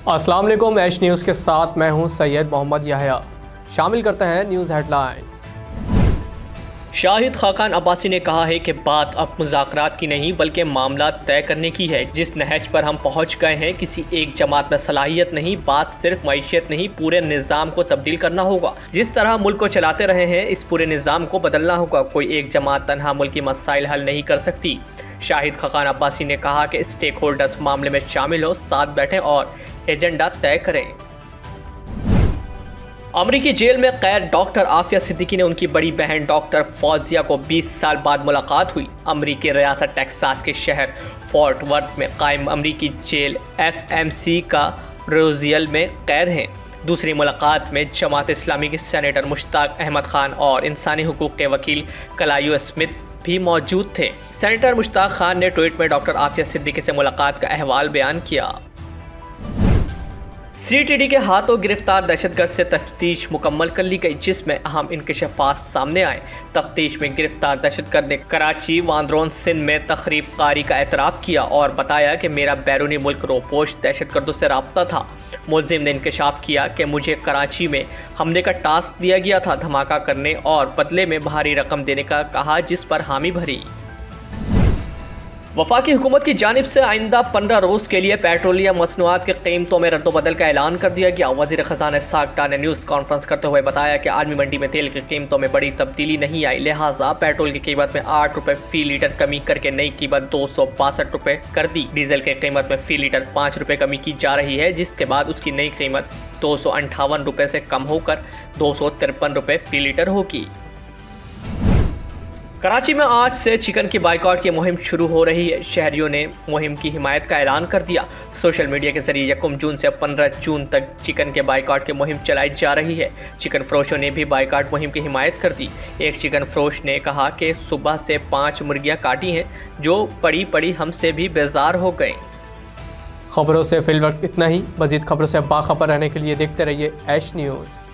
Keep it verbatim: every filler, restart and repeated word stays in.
अस्सलाम वालेकुम। एश न्यूज़ के साथ मैं हूं सैयद मोहम्मद याहया। शामिल करते हैं न्यूज़ हेडलाइंस। शाहिद खाकान अब्बासी ने कहा है कि बात अब मुज़ाकरात की नहीं बल्कि मामला तय करने की है। जिस नहज पर हम पहुंच गए हैं, किसी एक जमात में सलाहियत नहीं, बात सिर्फ मईशत नहीं, पूरे निज़ाम को तब्दील करना होगा। जिस तरह मुल्क को चलाते रहे हैं, इस पूरे निज़ाम को बदलना होगा। कोई एक जमात तनहा मुल्क की मसाइल हल नहीं कर सकती। शाहिद खाकान अब्बासी ने कहा कि स्टेक होल्डर्स मामले में शामिल हो, साथ बैठें और एजेंडा तय करें। अमरीकी जेल में कैद डॉक्टर आफिया सिद्दीकी ने उनकी बड़ी बहन डॉक्टर फौजिया को बीस साल बाद मुलाकात हुई। अमरीकी रियासत टेक्सास के शहर फोर्ट वर्थ में कायम अमरीकी जेल एफ एम सी का रोजियल में कैद हैं। दूसरी मुलाकात में जमात इस्लामी के सेनेटर मुश्ताक अहमद खान और इंसानी हुकूक के वकील कलायू स्मिथ भी मौजूद थे। सेनेटर मुश्ताक खान ने ट्वीट में डॉक्टर आफिया सिद्दीकी से मुलाकात का अहवाल बयान किया। सी टी डी के हाथों गिरफ्तार दहशतगर्द से तफ्तीश मुकम्मल कर ली गई, जिसमें अहम इंकशाफात सामने आए। तफ्तीश में गिरफ्तार दहशतगर्द ने कराची वांद्रोन सिंध में तखरीब कारी का एतराफ़ किया और बताया कि मेरा बैरूनी मुल्क रोपोश दहशतगर्दों से रब्ता था। मुलजिम ने इंकशाफ किया कि मुझे कराची में हमले का टास्क दिया गया था, धमाका करने और बदले में भारी रकम देने का कहा, जिस पर हामी भरी। वफाकी हुकूमत की जानिब से आइंदा पंद्रह रोज़ के लिए पेट्रोलियम मसनूआत की कीमतों में रद्दोबदल का ऐलान कर दिया गया। वज़ीर ख़ज़ाना इसहाक़ डार ने न्यूज़ कॉन्फ्रेंस करते हुए बताया कि आलमी मंडी में तेल की कीमतों में बड़ी तब्दीली नहीं आई, लिहाजा पेट्रोल की कीमत में आठ रुपये फ़ी लीटर कमी करके नई कीमत दो सौ बासठ रुपये कर दी। डीजल की कीमत में फ़ी लीटर पाँच रुपये कमी की जा रही है, जिसके बाद उसकी नई कीमत दो सौ अंठावन रुपये से कम होकर दो सौ तिरपन रुपये फ़ी लीटर होगी। कराची में आज से चिकन की बाइकआउट की मुहिम शुरू हो रही है। शहरियों ने मुहिम की हिमायत का ऐलान कर दिया। सोशल मीडिया के जरिए यकम जून से पंद्रह जून तक चिकन के बाइकआउट की मुहिम चलाई जा रही है। चिकन फरोशों ने भी बाइकआउट मुहिम की हिमायत कर दी। एक चिकन फरोश ने कहा कि सुबह से पाँच मुर्गियाँ काटी हैं, जो पड़ी पड़ी हमसे भी बेजार हो गए। खबरों से फिल वक्त इतना ही। मज़ीद खबरों से बाखबर रहने के लिए देखते रहिए एश न्यूज़।